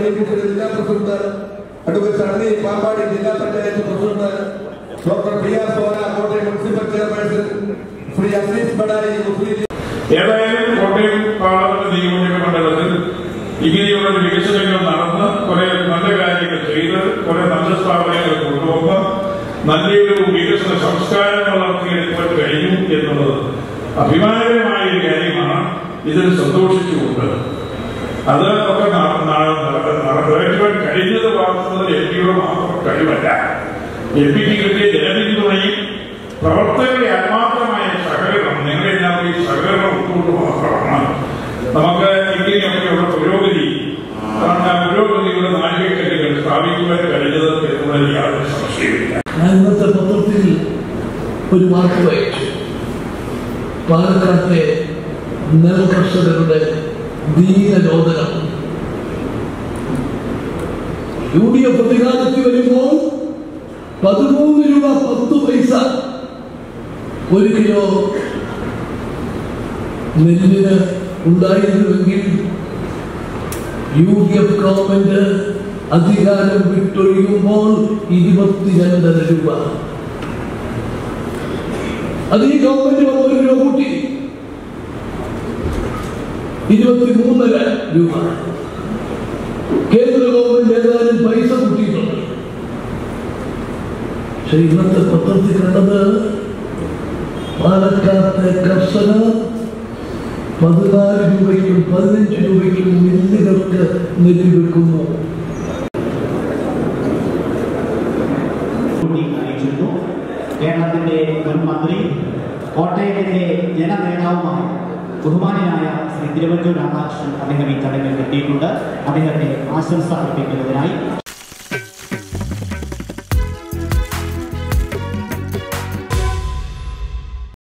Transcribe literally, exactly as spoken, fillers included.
കമ്മ്യൂണിറ്റിയുടെ ജില്ലാ president, advocate Sunny Pampady ജില്ലാ panchayat president, doctor Priya Sona Kottayam municipal chairperson, Shri Azeez ബഡായി മുസ്ലിം. ഏതായാലും കോട്ടയം പാർലമെന്റ് നിയോജക മണ്ഡലത്തിൽ ഇങ്ങനെയുള്ള വികസനങ്ങൾ നടന്ന് കുറെ നല്ല കാര്യങ്ങൾ ചെയ്ത് കുറെ നല്ല സ്ഥാപനങ്ങൾ കൊണ്ടുവന്ന് നല്ലൊരു വികസന സംസ്കാരം വളർത്തിയെടുക്കാൻ കഴിഞ്ഞു എന്നുള്ളത് അഭിമാനകരമായ ഒരു കാര്യമാണ്. ഇതിൽ സന്തോഷിച്ചുകൊണ്ട് അത് ഒക്കെ നിറവേറ്റുവാൻ കഴിഞ്ഞത് വളർത്തുന്നത് എം പിയുടെ മാത്രം കഴിവല്ല. എം പിക്ക് കിട്ടിയ ജനപിന്തുണയും പ്രവർത്തകരുടെ ആത്മാർത്ഥമായ സഹകരണം, നിങ്ങളെല്ലാവരും ഈ സഹകരണം ഉൾക്കൊണ്ട് മാത്രമാണ് നമുക്ക് ഇങ്ങനെയൊക്കെയുള്ള പുരോഗതി പുരോഗതിയുടെ നാഴികക്കല്ലുകൾ സ്ഥാപിക്കുവാൻ കഴിഞ്ഞത് എന്നുള്ളതിൽ യാതൊരു സംശയമില്ല. ഞാൻ ഇന്നത്തെ പത്രത്തിൽ ഒരു വാർത്ത വായിച്ചു. പാലക്കാട്ടെ നെൽ കർഷകരുടെ ദീനരോധനം. യു ഡി എഫ് അധികാരത്തിൽ വരുമ്പോൾ പതിമൂന്ന് രൂപ പത്ത് പൈസ ഒരു കിലോ നെല്ലിന് ഉണ്ടായിരുന്നുവെങ്കിൽ യു ഡി എഫ് ഗവൺമെന്റ് അധികാരം വിട്ടൊഴിയുമ്പോൾ ഇരുപത്തിരണ്ടര രൂപ. അത് ഈ ഗവൺമെന്റ് ഒരു രൂപ കൂട്ടി ഇരുപത്തിമൂന്നര രൂപ. കേന്ദ്ര ഗവൺമെന്റ് ഏതായാലും പൈസ കൂട്ടിയിട്ടുണ്ട്. പക്ഷെ ഇന്നത്തെ പത്രത്തിൽ കണ്ടത് പാലക്കാട്ടെ കർഷകർ പതിനാല് രൂപയ്ക്കും പതിനഞ്ച് രൂപയ്ക്കും നെല്ലുകൾക്ക് നെല്ല് വെക്കുന്നു. കേരളത്തിന്റെ മുൻ മന്ത്രി കോട്ടയത്തിന്റെ ജനനേതാവുമായ ബഹുമാനായ ശ്രീ തിരുവഞ്ചൂർ രാധാകൃഷ്ണൻ അദ്ദേഹം ഈ ചടങ്ങിൽ എത്തിയിട്ടുണ്ട്. അദ്ദേഹത്തെ ആശംസ അർപ്പിക്കുന്നതിനായി